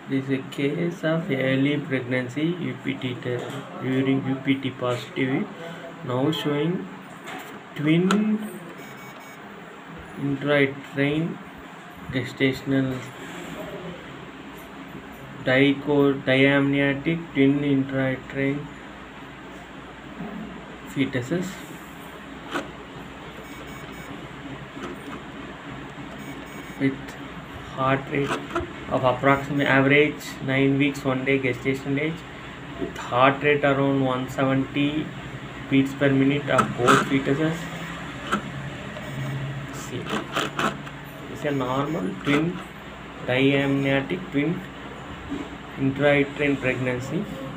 This is a case of early pregnancy UPT during UPT positive, now showing twin intrauterine gestational diamniotic twin intrauterine fetuses with heart rate of approximately average 9 weeks 1 day gestation age, with heart rate around 170 beats per minute of both fetuses. See, it's a normal twin diamniotic twin intrauterine pregnancy.